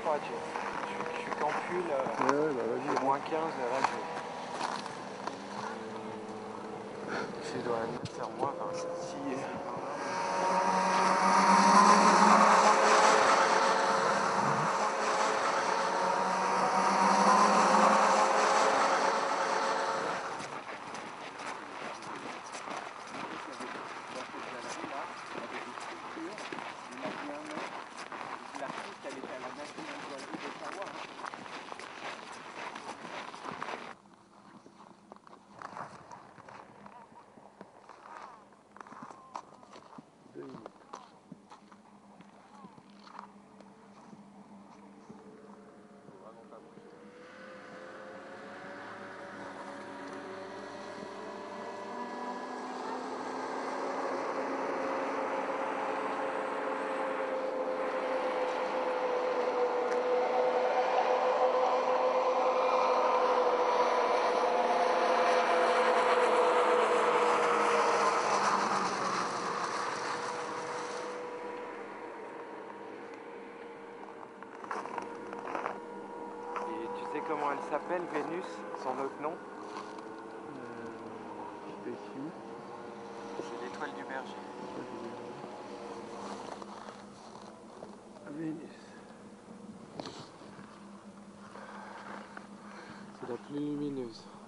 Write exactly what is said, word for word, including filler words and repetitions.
froid, Jeff. Je suis, je suis qu'en pull. Euh, ouais, ouais, bah vas-y. moins quinze, là, je... Je dois faire moins vingt. Si... Comment elle s'appelle, Vénus, son autre nom? Euh, C'est l'étoile du berger. Vénus. C'est la plus lumineuse.